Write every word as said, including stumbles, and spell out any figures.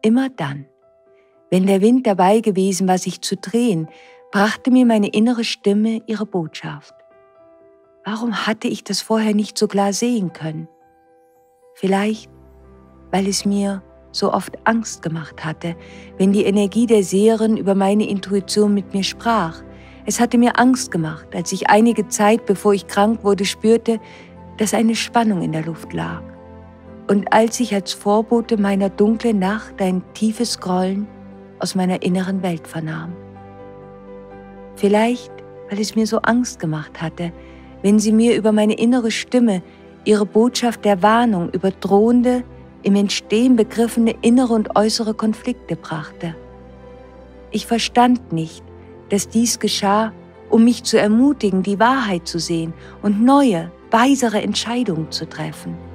immer dann, wenn der Wind dabei gewesen war, sich zu drehen, brachte mir meine innere Stimme ihre Botschaft. Warum hatte ich das vorher nicht so klar sehen können? Vielleicht, weil es mir so oft Angst gemacht hatte, wenn die Energie der Seherin über meine Intuition mit mir sprach. Es hatte mir Angst gemacht, als ich einige Zeit, bevor ich krank wurde, spürte, dass eine Spannung in der Luft lag. Und als ich als Vorbote meiner dunklen Nacht ein tiefes Grollen aus meiner inneren Welt vernahm. Vielleicht, weil es mir so Angst gemacht hatte, wenn sie mir über meine innere Stimme ihre Botschaft der Warnung über drohende, im Entstehen begriffene innere und äußere Konflikte brachte. Ich verstand nicht, dass dies geschah, um mich zu ermutigen, die Wahrheit zu sehen und neue, weisere Entscheidungen zu treffen.